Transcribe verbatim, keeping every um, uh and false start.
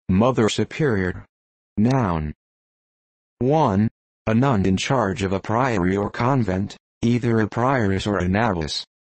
Mother Superior. Noun. one. A nun in charge of a priory or convent, either a prioress or an abbess.